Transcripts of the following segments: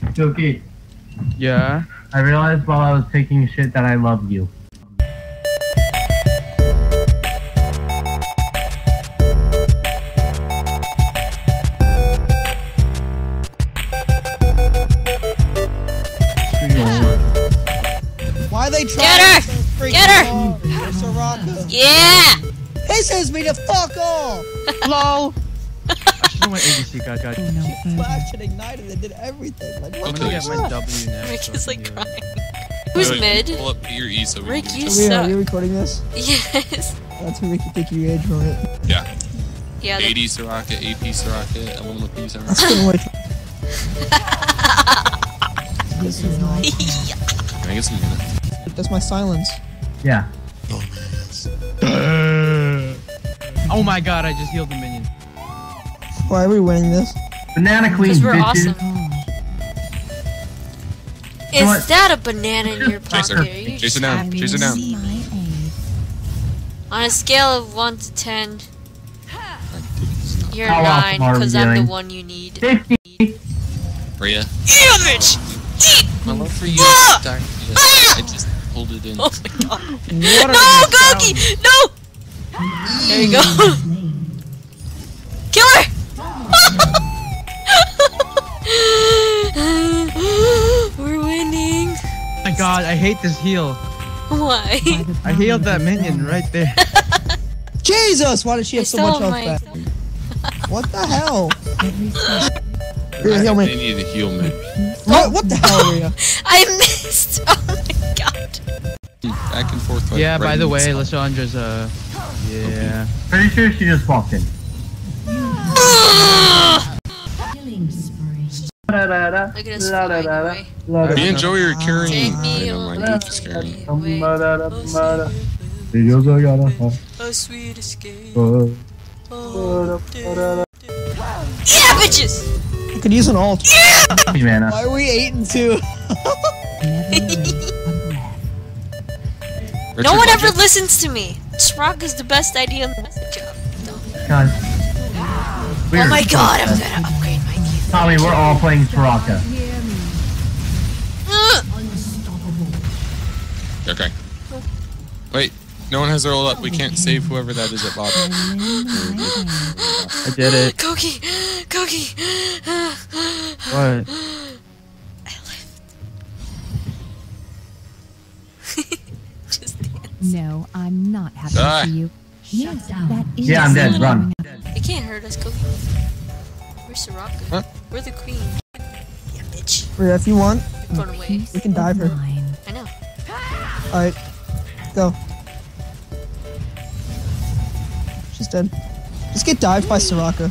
Cookie. Yeah? I realized while I was taking shit that I love you. Why are they trying Get her! to Get her! Soraka. Yeah! He says me to fuck off! LOL! I should know my ABC, God. She flashed and ignited and did everything. Like, I'm what gonna the get my W now. Rick is like crying. Who's mid? Pull up your E so we Rick, can you Rhea, are suck. you recording this? Yes. That's who make you think you age from it. Yeah. Yeah. 80 Soraka, AP Soraka, LMP That's Soraka. been way Can I get some minutes? That's my silence. Yeah. Oh my god, I just healed the minion. Why are we winning this? Banana Queen, Because we're bitches. awesome. Is that a banana in your Chase her. pocket? Are you Chase her down. happy? Chase her down. On a scale of 1 to 10, you're How 9 often are we because I'm the doing? one you need. 50. Rhea. Yeah, bitch! My love for you. Dark. I just pulled it in. Oh my god. What No, Goki! No! There you go. Kill her! We're winning. Oh my god, I hate this heal. Why? I healed that minion right there. Jesus! Why did she have so much stole health my- back? What the hell? Rhea, heal They me. need to heal me. What the hell, Rhea? I missed! Oh my god. Back and forth. Like Yeah, by the way, Let's. Lashandra's yeah. Pretty sure she just walked in. Look at us flying away. Me and Joey are carrying. Take me I know, away. my dude's carrying. A sweet escape. Yeah, bitches! I could use an ult. Mana. Why are we 8 and 2? No one ever listens to me. Soraka is the best idea in the job. God. Oh my god, I'm gonna upgrade my gear. Tommy, we're all playing Soraka. Okay. Wait, no one has their ult up. We can't save whoever that is at bottom. I did it. Koki! Koki! What? I lived. Just No, I'm not happy Die. for you. Yes, that is. Yeah, I'm dead. Run. It can't hurt us, Koki. We're Soraka. Huh? We're the queen. Yeah, bitch. Rhea, if you want, Run away. we can dive her. I know. Alright. Go. She's dead. Just get dived by Soraka.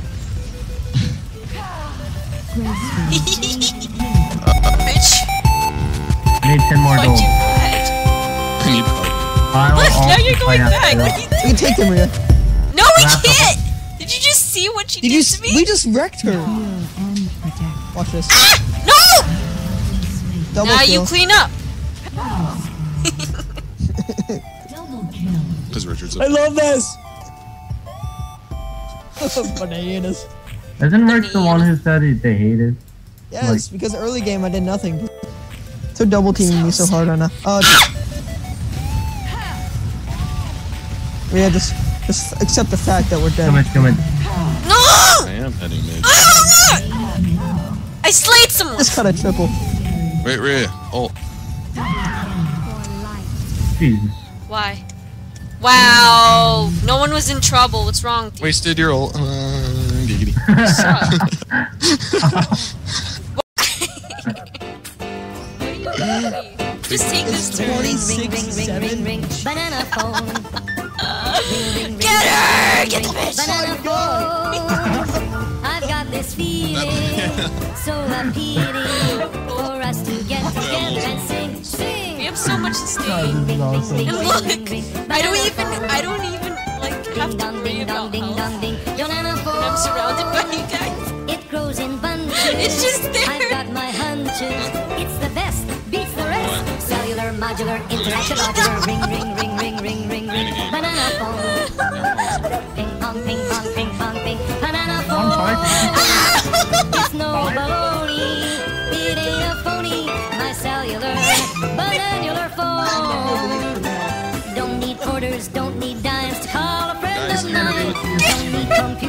Bitch. I need 10 more Why'd gold. you back? I need help. Look, now you're going back. What are you We can take them, Rhea. No, we can't! Did you just see what she did to me? We just wrecked her. And protect. Watch this. Ah! No! Double Now kill. you clean up. Because Richard's I up. love this. Bananas. Isn't Rick the one who said they hated? Yes, because early game I did nothing. So double teaming me so hard right now. Oh. Yeah, just accept the fact that we're dead. Come in. No! I am heading mid. I slayed someone. Just cut a triple. Wait, Rhea. Oh. Jesus. Why? Wow. No one was in trouble. What's wrong with you? Wasted your ult. Giggity. What are you doing? Just take this turn. 26-7. Banana phone. Get her! Get the bitch! Banana phone. I've got this feeling so appealing for us to get together and sing. We have so much to stay. God, this is awesome. And look, I don't even like have to worry about health. Banana I'm phone. surrounded by you guys. It grows in bunches. It's just there. I've got my hunches. It's the best. Beats the rest. Cellular, modular, interactive, modular. Ring, ring, ring, ring, ring, ring, ring. Banana phone. Ping pong, ping pong, ping pong, ping. Banana phone. It's no baloney.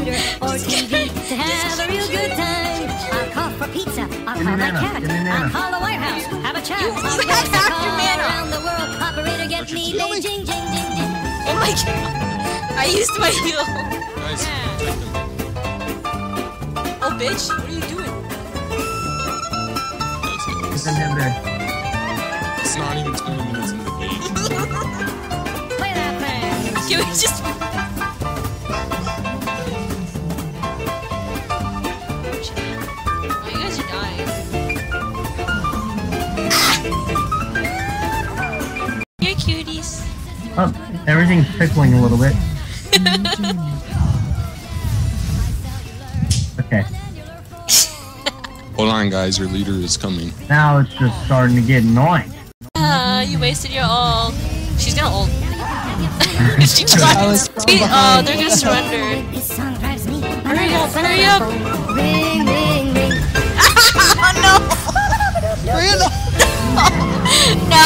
computer or TV to have a real good time. I'll call for pizza. I'll call my cat. I'll call the White House. Have a chat. I'll have race a half car your mana. around the world. Operator, get me Beijing, jing, jing, jing. Oh my god. I used my heal. Guys, Yeah. protect them. Oh, bitch. What are you doing? It's in there. It's not even 20 minutes in the game. Play that thing. Can we just... Oh, you guys are dying. You're cuties. Oh, everything's pickling a little bit. Okay. Hold on, guys. Your leader is coming. Now it's just starting to get annoying. You wasted your ult. She's gonna ult. She I tried. was Oh, they're gonna surrender. This song drives me. Hurry up, hurry up. Ring, ring, ring. Oh no! No!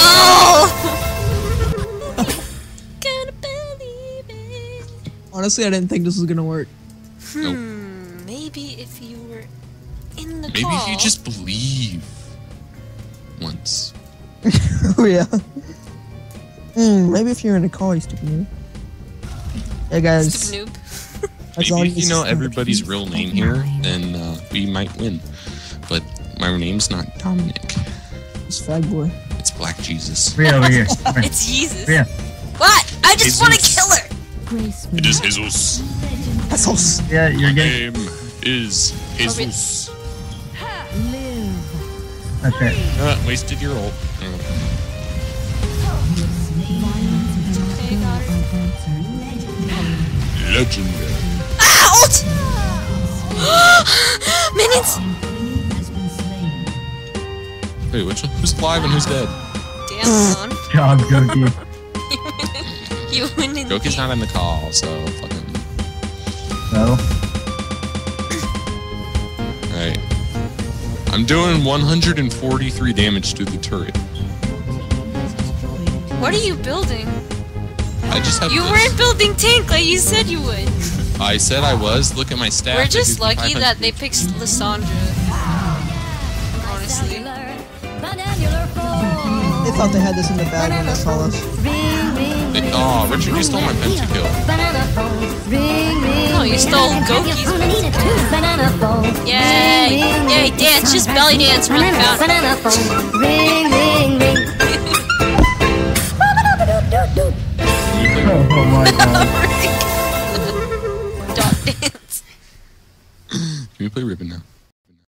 Gonna believe it. Honestly, I didn't think this was gonna work. Maybe if you were in the Maybe call. if you just believe once. Oh yeah. Maybe if you're in a call, you stupid noob. Hey guys. Stupid noob. That's all Maybe if you know need. everybody's real name here, then we might win. But my name's not Dominic. It's fag boy. It's Black Jesus. Rhea over here. Come here. It's Jesus. Rhea. What? I just want to Jesus. kill her. Grace me. It is Jesus. That's all. Yeah, you're getting. Name is Jesus. Live. That's it. Wasted your ult. Okay, got her. Legendary. Ah, ult! Minions! Wait, who's alive and who's dead? Damn, son. Job, Goki. You win in Goki's not in the call, so fuck him. So, Alright. I'm doing 143 damage to the turret. What are you building? I just have You this. weren't building tank like you said you would. I said I was. Look at my stats. We're It just gives me lucky 500. that they picked Lysandra. Honestly. They thought they had this in the bag when they saw us. Oh, Richard, you stole my pentakill. No, you stole Goki's. Yay! Yay, dance, just belly dance around the fountain. Ring, ring, ring. oh my god. Dot dance. Can we play Ribbon now?